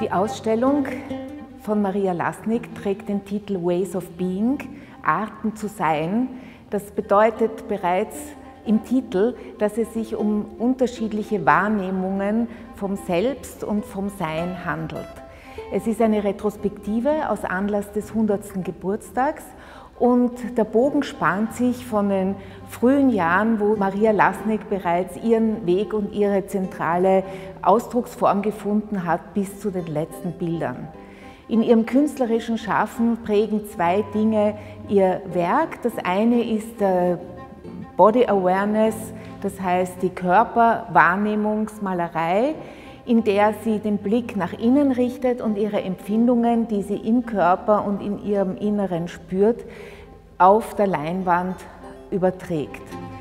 Die Ausstellung von Maria Lasnik trägt den Titel Ways of Being, Arten zu sein. Das bedeutet bereits im Titel, dass es sich um unterschiedliche Wahrnehmungen vom Selbst und vom Sein handelt. Es ist eine Retrospektive aus Anlass des 100. Geburtstags und der Bogen spannt sich von den frühen Jahren, wo Maria Lasnik bereits ihren Weg und ihre zentrale Ausdrucksform gefunden hat, bis zu den letzten Bildern. In ihrem künstlerischen Schaffen prägen zwei Dinge ihr Werk. Das eine ist Body Awareness, das heißt die Körperwahrnehmungsmalerei, in der sie den Blick nach innen richtet und ihre Empfindungen, die sie im Körper und in ihrem Inneren spürt, auf der Leinwand überträgt.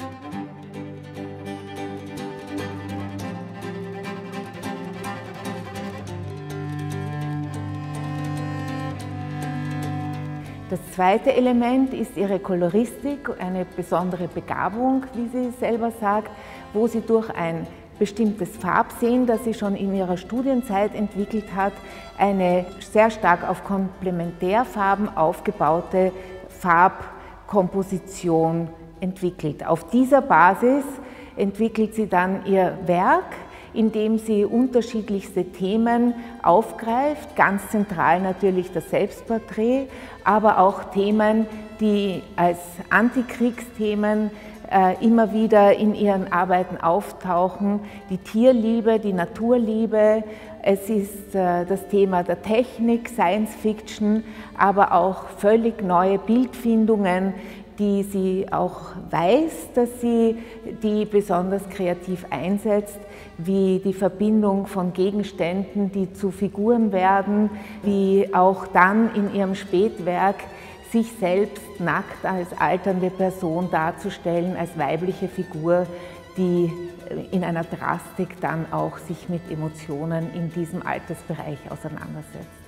Das zweite Element ist ihre Koloristik, eine besondere Begabung, wie sie selber sagt, wo sie durch ein bestimmtes Farbsehen, das sie schon in ihrer Studienzeit entwickelt hat, eine sehr stark auf Komplementärfarben aufgebaute Farbkomposition entwickelt. Auf dieser Basis entwickelt sie dann ihr Werk, indem sie unterschiedlichste Themen aufgreift, ganz zentral natürlich das Selbstporträt, aber auch Themen, die als Antikriegsthemen immer wieder in ihren Arbeiten auftauchen, die Tierliebe, die Naturliebe, es ist das Thema der Technik, Science Fiction, aber auch völlig neue Bildfindungen, die sie auch weiß, dass sie die besonders kreativ einsetzt, wie die Verbindung von Gegenständen, die zu Figuren werden, wie auch dann in ihrem Spätwerk sich selbst nackt als alternde Person darzustellen, als weibliche Figur, die in einer Drastik dann auch sich mit Emotionen in diesem Altersbereich auseinandersetzt.